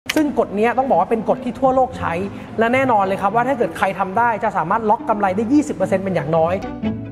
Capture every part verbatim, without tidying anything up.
ซึ่งกฎนี้ต้องบอกว่าเป็นกฎที่ทั่วโลกใช้และแน่นอนเลยครับว่าถ้าเกิดใครทำได้จะสามารถล็อกกำไรได้ ยี่สิบเปอร์เซ็นต์ เป็นอย่างน้อย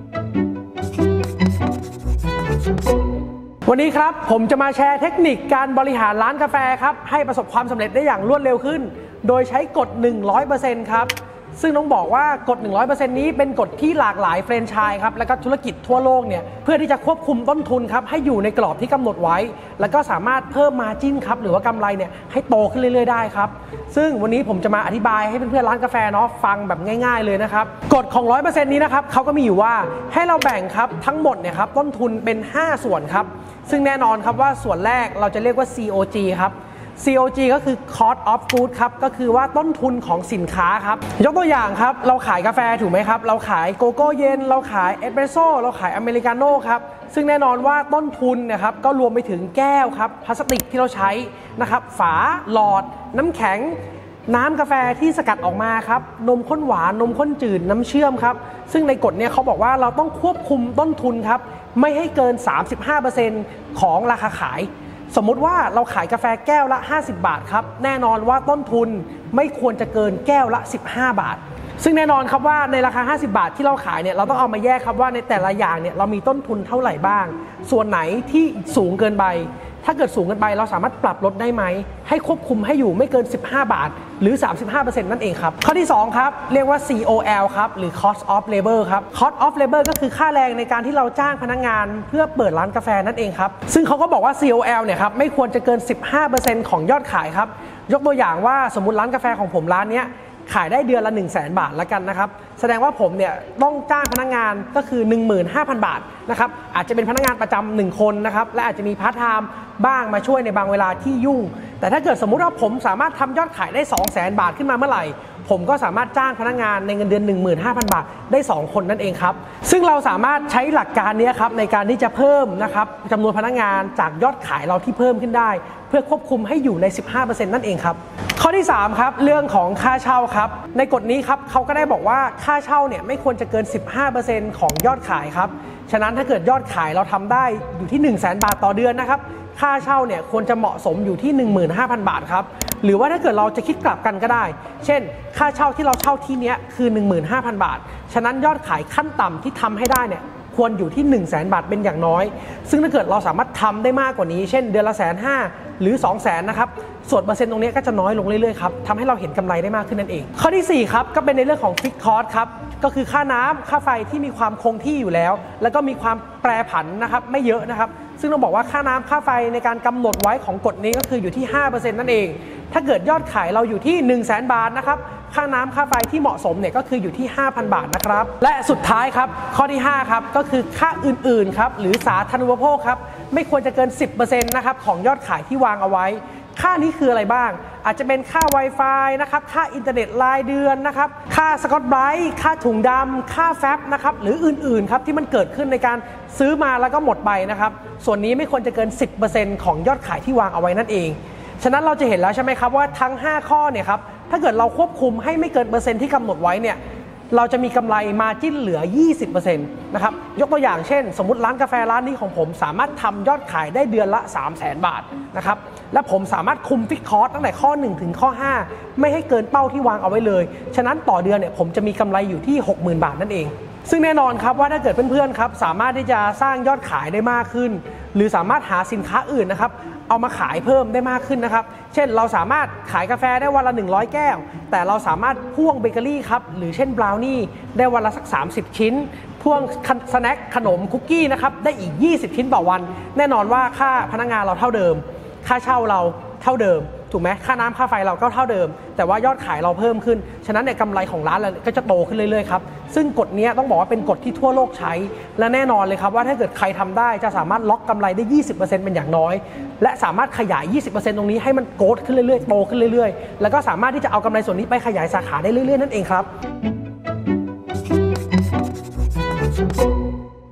วันนี้ครับผมจะมาแชร์เทคนิคการบริหารร้านกาแฟครับให้ประสบความสำเร็จได้อย่างรวดเร็วขึ้นโดยใช้กฎ หนึ่งร้อยเปอร์เซ็นต์ ครับซึ่งต้องบอกว่ากฎ หนึ่งร้อยเปอร์เซ็นต์ นี้เป็นกฎที่หลากหลายแฟรนไชส์ครับและก็ธุรกิจทั่วโลกเนี่ยเพื่อที่จะควบคุมต้นทุนครับให้อยู่ในกรอบที่กำหนดไว้แล้วก็สามารถเพิ่มมาร์จิ้นครับหรือว่ากำไรเนี่ยให้โตขึ้นเรื่อยๆได้ครับซึ่งวันนี้ผมจะมาอธิบายให้เพื่อนๆร้านกาแฟเนาะฟังแบบง่ายๆเลยนะครับกฎของ หนึ่งร้อยเปอร์เซ็นต์ นี้นะครับเขาก็มีอยู่ว่าให้เราแบ่งครับทั้งหมดเนี่ยครับต้นทุนเป็นห้าส่วนครับซึ่งแน่นอนครับว่าส่วนแรกเราจะเรียกว่า ซี โอ จี ครับ ซี โอ จี ก็คือ Cost of Good ครับก็คือว่าต้นทุนของสินค้าครับยกตัวอย่างครับเราขายกาแฟถูกไหมครับเราขายโกโก้เย็นเราขายเอสเปรสโซ่เราขายอเมริกาโน่ครับซึ่งแน่นอนว่าต้นทุนนะครับก็รวมไปถึงแก้วครับพลาสติกที่เราใช้นะครับฝาหลอดน้ำแข็งน้ำกาแฟที่สกัดออกมาครับนมข้นหวานนมข้นจืดน้ำเชื่อมครับซึ่งในกฎเนี่ยเขาบอกว่าเราต้องควบคุมต้นทุนครับไม่ให้เกิน สามสิบห้าเปอร์เซ็นต์ ของราคาขายสมมุติว่าเราขายกาแฟแก้วละห้าสิบบาทครับแน่นอนว่าต้นทุนไม่ควรจะเกินแก้วละสิบห้าบาทซึ่งแน่นอนครับว่าในราคาห้าสิบบาทที่เราขายเนี่ยเราต้องเอามาแยกครับว่าในแต่ละอย่างเนี่ยเรามีต้นทุนเท่าไหร่บ้างส่วนไหนที่สูงเกินไปถ้าเกิดสูงเกินไปเราสามารถปรับลดได้ไหมให้ควบคุมให้อยู่ไม่เกินสิบห้าบาทหรือ สามสิบห้าเปอร์เซ็นต์ นั่นเองครับข้อที่สองครับเรียกว่า ซี โอ แอล ครับหรือ Cost of Labor ครับ Cost of Labor ก็คือค่าแรงในการที่เราจ้างพนักงานเพื่อเปิดร้านกาแฟนั่นเองครับซึ่งเขาก็บอกว่า ซี โอ แอล เนี่ยครับไม่ควรจะเกิน สิบห้าเปอร์เซ็นต์ ของยอดขายครับยกตัวอย่างว่าสมมุติร้านกาแฟของผมร้านเนี้ยขายได้เดือนละ หนึ่งแสน บาทแล้วกันนะครับแสดงว่าผมเนี่ยต้องจ้างพนักงานก็คือ หนึ่งหมื่นห้าพัน บาทนะครับอาจจะเป็นพนักงานประจำหนึ่งคนนะครับและอาจจะมีพาร์ทไทม์บ้างมาช่วยในบางเวลาที่ยุ่งแต่ถ้าเกิดสมมุติว่าผมสามารถทำยอดขายได้ สองแสน บาทขึ้นมาเมื่อไหร่ผมก็สามารถจ้างพนักงานในเงินเดือน หนึ่งหมื่นห้าพัน บาทได้สองคนนั่นเองครับซึ่งเราสามารถใช้หลักการนี้ครับในการที่จะเพิ่มนะครับจำนวนพนักงานจากยอดขายเราที่เพิ่มขึ้นได้เพื่อควบคุมให้อยู่ใน สิบห้าเปอร์เซ็นต์ นั่นเองครับข้อที่สามครับเรื่องของค่าเช่าครับในกฎนี้ครับเขาก็ได้บอกว่าค่าเช่าเนี่ยไม่ควรจะเกิน สิบห้าเปอร์เซ็นต์ ของยอดขายครับฉะนั้นถ้าเกิดยอดขายเราทำได้อยู่ที่ หนึ่งแสน บาทต่อเดือนนะครับค่าเช่าเนี่ยควรจะเหมาะสมอยู่ที่ หนึ่งหมื่นห้าพัน บาทครับหรือว่าถ้าเกิดเราจะคิดกลับกันก็ได้เช่นค่าเช่าที่เราเช่าที่นี้คือ หนึ่งหมื่นห้าพัน บาทฉะนั้นยอดขายขั้นต่ำที่ทำให้ได้เนี่ยควรอยู่ที่ หนึ่งแสน บาทเป็นอย่างน้อยซึ่งถ้าเกิดเราสามารถทำได้มากกว่านี้เช่นเดือนละแสนห้าหรือ สองแสน นะครับส่วนเปอร์เซ็นต์ตรงนี้ก็จะน้อยลงเรื่อยๆครับทำให้เราเห็นกำไรได้มากขึ้นนั่นเองข้อที่สี่ครับก็เป็นในเรื่องของ Fixed Cost ครับก็คือค่าน้ำค่าไฟที่มีความคงที่อยู่แล้วแล้วก็มีความแปรผันนะครับไม่เยอะนะครับซึ่งต้องบอกว่าค่าน้ำค่าไฟในการกำหนดไว้ของกฎนี้ก็คืออยู่ที่ ห้าเปอร์เซ็นต์ นั่นเองถ้าเกิดยอดขายเราอยู่ที่ หนึ่งแสน บาทนะครับค่าน้ำค่าไฟที่เหมาะสมเนี่ยก็คืออยู่ที่ ห้าพัน บาทนะครับและสุดท้ายครับข้อที่ห้าครับก็คือค่าอื่นๆครับหรือสาธารณูปโภคครับไม่ควรจะเกิน สิบเปอร์เซ็นต์ นะครับของยอดขายที่วางเอาไว้ค่านี้คืออะไรบ้างอาจจะเป็นค่า Wi-Fi นะครับค่าอินเทอร์เน็ตรายเดือนนะครับค่าสกอตไบรท์ค่าถุงดำค่าแฟบนะครับหรืออื่นๆครับที่มันเกิดขึ้นในการซื้อมาแล้วก็หมดไปนะครับส่วนนี้ไม่ควรจะเกิน สิบเปอร์เซ็นต์ ของยอดขายที่วางเอาไว้นั่นเองฉะนั้นเราจะเห็นแล้วใช่ไหมครับว่าทั้งห้าข้อเนี่ยครับถ้าเกิดเราควบคุมให้ไม่เกินเปอร์เซ็นต์ที่กำหนดไว้เนี่ยเราจะมีกำไรมาจิ้นเหลือ ยี่สิบเปอร์เซ็นต์ นะครับยกตัวอย่างเช่นสมมุติร้านกาแฟร้านนี้ของผมสามารถทำยอดขายได้เดือนละ สามแสน บาทนะครับและผมสามารถคุมฟิกคอสตั้งแต่ข้อหนึ่งถึงข้อห้าไม่ให้เกินเป้าที่วางเอาไว้เลยฉะนั้นต่อเดือนเนี่ยผมจะมีกำไรอยู่ที่ หกหมื่น บาทนั่นเองซึ่งแน่นอนครับว่าถ้าเกิดเพื่อนๆครับสามารถที่จะสร้างยอดขายได้มากขึ้นหรือสามารถหาสินค้าอื่นนะครับเอามาขายเพิ่มได้มากขึ้นนะครับเช่นเราสามารถขายกาแฟได้วันละหนึ่งร้อยแก้วแต่เราสามารถพ่วงเบเกอรี่ครับหรือเช่นบราวนี่ได้วันละสักสามสิบชิ้นพ่วงสแน็คขนมคุกกี้นะครับได้อีกยี่สิบชิ้นต่อวันแน่นอนว่าค่าพนักงานเราเท่าเดิมค่าเช่าเราเท่าเดิมถูกไหมค่าน้ำค่าไฟเราก็เท่าเดิมแต่ว่ายอดขายเราเพิ่มขึ้นฉะนั้นเนี่ยกำไรของร้านเราก็จะโตขึ้นเรื่อยๆครับซึ่งกฎนี้ต้องบอกว่าเป็นกฎที่ทั่วโลกใช้และแน่นอนเลยครับว่าถ้าเกิดใครทำได้จะสามารถล็อกกำไรได้ ยี่สิบเปอร์เซ็นต์ เป็นอย่างน้อยและสามารถขยาย ยี่สิบเปอร์เซ็นต์ ตรงนี้ให้มันโกรธขึ้นเรื่อยๆโตขึ้นเรื่อยๆแล้วก็สามารถที่จะเอากำไรส่วนนี้ไปขยายสาขาได้เรื่อยๆนั่นเองครับ